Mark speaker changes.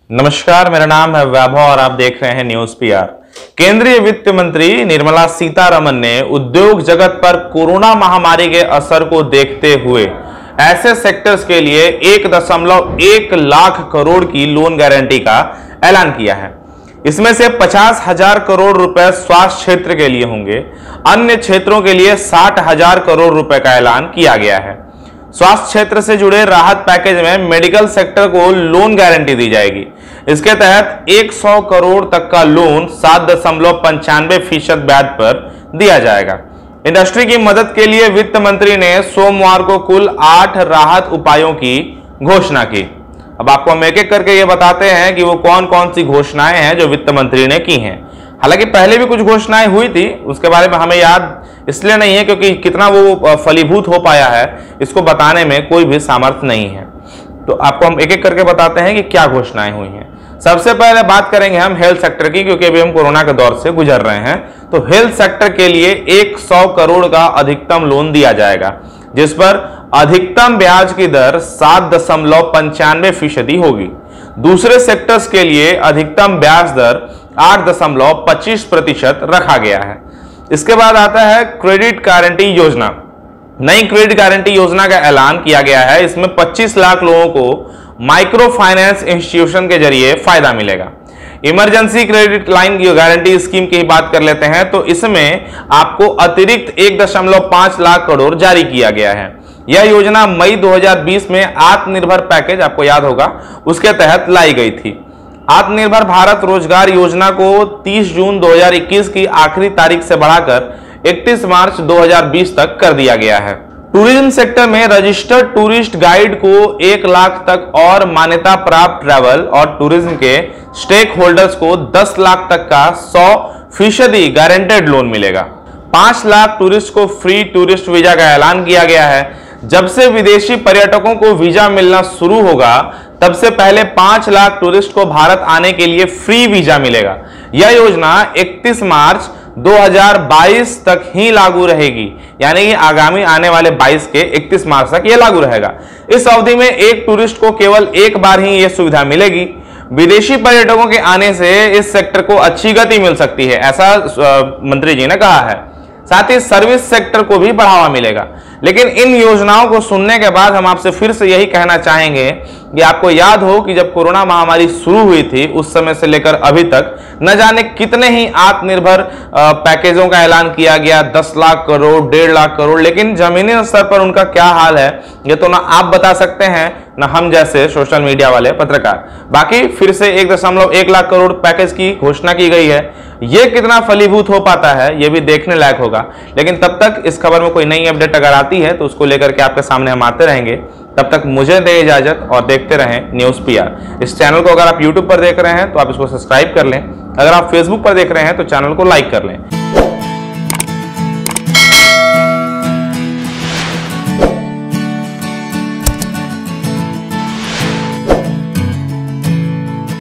Speaker 1: नमस्कार, मेरा नाम है वैभव और आप देख रहे हैं न्यूज पीआर। केंद्रीय वित्त मंत्री निर्मला सीतारमण ने उद्योग जगत पर कोरोना महामारी के असर को देखते हुए ऐसे सेक्टर्स के लिए 1.1 लाख करोड़ की लोन गारंटी का ऐलान किया है। इसमें से 50,000 करोड़ रुपए स्वास्थ्य क्षेत्र के लिए होंगे। अन्य क्षेत्रों के लिए 60,000 करोड़ रुपए का ऐलान किया गया है। स्वास्थ्य क्षेत्र से जुड़े राहत पैकेज में मेडिकल सेक्टर को लोन गारंटी दी जाएगी। इसके तहत 100 करोड़ तक का लोन 7.95% ब्याज पर दिया जाएगा। इंडस्ट्री की मदद के लिए वित्त मंत्री ने सोमवार को कुल 8 राहत उपायों की घोषणा की। अब आपको हम एक एक करके ये बताते हैं कि वो कौन कौन सी घोषणाएं हैं जो वित्त मंत्री ने की हैं। हालांकि पहले भी कुछ घोषणाएं हुई थी, उसके बारे में हमें याद इसलिए नहीं है क्योंकि कितना वो फलीभूत हो पाया है इसको बताने में कोई भी सामर्थ्य नहीं है। तो आपको हम एक एक करके बताते हैं कि क्या घोषणाएं हुई हैं। सबसे पहले बात करेंगे हम हेल्थ सेक्टर की, क्योंकि अभी हम कोरोना के दौर से गुजर रहे हैं। तो हेल्थ सेक्टर के लिए 100 करोड़ का अधिकतम लोन दिया जाएगा, जिस पर अधिकतम ब्याज की दर 7.95% होगी। दूसरे सेक्टर्स के लिए अधिकतम ब्याज दर 8.25% रखा गया है। इसके बाद आता है क्रेडिट गारंटी योजना। नई क्रेडिट गारंटी योजना का ऐलान किया गया है। इसमें 25 लाख लोगों को माइक्रो फाइनेंस इंस्टीट्यूशन के जरिए फायदा मिलेगा। Emergency credit line guarantee scheme की बात कर लेते हैं तो इसमें आपको अतिरिक्त 1.5 लाख करोड़ जारी किया गया है। यह योजना मई 2020 में आत्मनिर्भर पैकेज, आपको याद होगा, उसके तहत लाई गई थी। आत्मनिर्भर भारत रोजगार योजना को 30 जून 2021 की आखिरी तारीख से बढ़ाकर 31 मार्च 2020 तक कर दिया गया है। टूरिज्म सेक्टर में रजिस्टर्ड टूरिस्ट गाइड को 1 लाख तक और मान्यता प्राप्त ट्रैवल और टूरिज्म के स्टेक होल्डर्स को 10 लाख तक का 100% गारंटेड लोन मिलेगा। 5 लाख टूरिस्ट को फ्री टूरिस्ट वीजा का ऐलान किया गया है। जब से विदेशी पर्यटकों को वीजा मिलना शुरू होगा तब से पहले 5 लाख टूरिस्ट को भारत आने के लिए फ्री वीजा मिलेगा। यह योजना 31 मार्च 2022 तक ही लागू रहेगी, यानी कि आगामी आने वाले 22 के 31 मार्च तक यह लागू रहेगा। इस अवधि में एक टूरिस्ट को केवल एक बार ही यह सुविधा मिलेगी। विदेशी पर्यटकों के आने से इस सेक्टर को अच्छी गति मिल सकती है, ऐसा मंत्री जी ने कहा है। साथ ही सर्विस सेक्टर को भी बढ़ावा मिलेगा। लेकिन इन योजनाओं को सुनने के बाद हम आपसे फिर से यही कहना चाहेंगे कि आपको याद हो कि जब कोरोना महामारी शुरू हुई थी उस समय से लेकर अभी तक न जाने कितने ही आत्मनिर्भर पैकेजों का ऐलान किया गया, 10 लाख करोड़, 1.5 लाख करोड़, लेकिन जमीनी स्तर पर उनका क्या हाल है ये तो ना आप बता सकते हैं ना हम जैसे सोशल मीडिया वाले पत्रकार। बाकी फिर से 1.1 लाख करोड़ पैकेज की घोषणा की गई है। ये कितना फलीभूत हो पाता है ये भी देखने लायक होगा। लेकिन तब तक इस खबर में कोई नई अपडेट अगर आती है तो उसको लेकर के आपके सामने हम आते रहेंगे। तब तक मुझे दे इजाजत और देखते रहें न्यूज पीआर। इस चैनल को अगर आप यूट्यूब पर देख रहे हैं तो आप इसको सब्सक्राइब कर लें। अगर आप फेसबुक पर देख रहे हैं तो चैनल को लाइक कर लें।